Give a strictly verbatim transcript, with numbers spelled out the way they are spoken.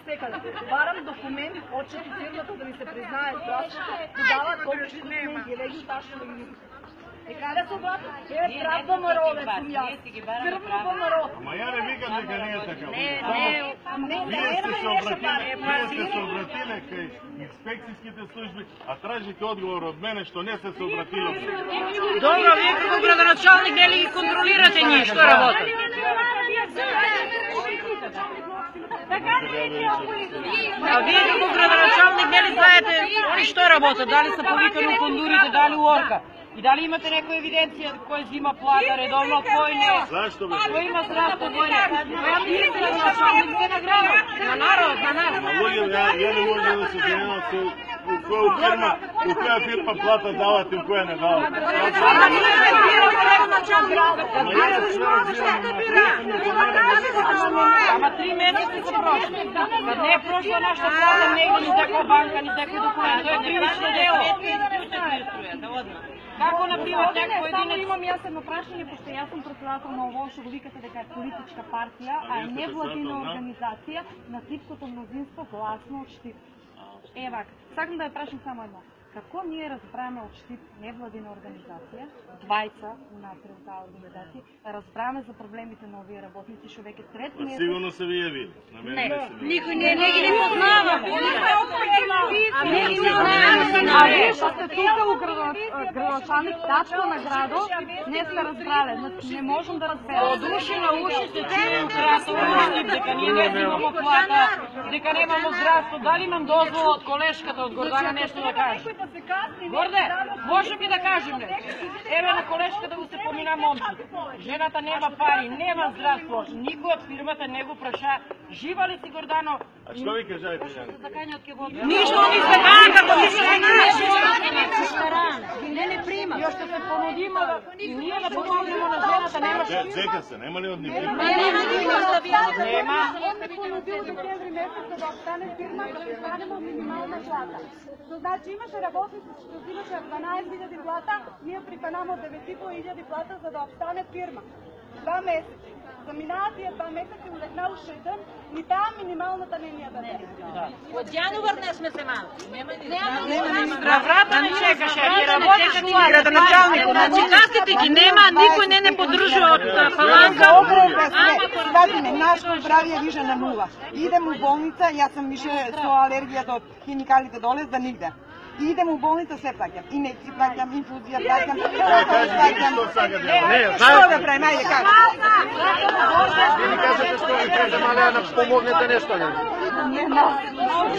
секаде. Барам документ, отчет от фирмата да ми се признае здравството, да дават колко документи, леги ташно и е, каде се обратно? Е, прав ВМРО, не съм јас. Крвно ВМРО. Ама ја не викам дека не е така. Не, не, Вие сте се обратиле, вие сте се обратиле кај инспекцијските служби, а тражите одговор од мене што не сте се обратиле. Добро, вие како градоначалник дали ги контролирате ние што работат? А вие како градоначалник дали знаете они што работат, дали са повикани у кондурите, дали у орка? И дали имате некоја евиденција кој зима плата редовно, кој не? Зашто бе? Кој има здравство, кој не? Која мисля на началник се награда? На народ, на нас. А луѓе, ја не може да се занимавам со у која фирма, у која фирма плата давате, у која не давате. Ама ние сме бирали началник. Ама три месеци се прошли. Кад не е прошла нашата плата, негде ни за банка, ни за документ. Тоа е кривично дело. Како, например, некој единец... Само имам јас едно прашање, пошто јас сум председател на ово што го викате дека е политичка партија, а е невладина организација на српското мнозинство гласно од Штип. Евак, сакам да ја прашам само едно. Како ние разбраме од Штип невладина организација, двајца унапред таа организација, разбраме за проблемите на овие работници, што веќе трет месец... Сигурно се ви јавили. Не, никој не, не ги не познаваме. А не ги познаваме. А вие што сте тука у градоначалник тачко на градо, не сте разбрале, не можам да разберам. Од уши на уши се чуе украсо Штип, дека ние не имамо плата, дека немамо здравство, дали имам дозвола од колешката, од Гордана нешто да каже. Горде, можем ли да кажем не? Еве на колешката да го се помина момчето. Жената нема пари, нема здравство, никој од фирмата не го праша. Жива ли си, Гордано? А што ви кажајте, Жани? Ништо не се кажа, како ти се не не прима. Јас ќе се понудиме и ние да помогнеме на жената, немаше. Дека се, нема ли од нив? Нема. Он ме понудил декември месец да остане фирма да останемо минимална плата. Значи имаше работници што взимаше дванаесет илјади плата, ние припанамо девет и по илјади плата за да остане фирма. Два месеци. Заминаат тие два месеци, улегна уште еден, ни таа минималната не ни ја даде. Од јануар не сме се малки. На врата не чекаше, ние работеше градоначалникот. Значи кастите ги нема, никој не не подружува од паланка. Сватиме, нашето здравје више на нула. Идем у болница, јас сум више со алергијата од химикалите долез да нигде. Идем у болница, се плаќам. Инекци плаќам, инфузија плаќам, плаќам. Што да правим, ајде кажа. Ви кажете што ви кажам, але да помогнете нешто. Не,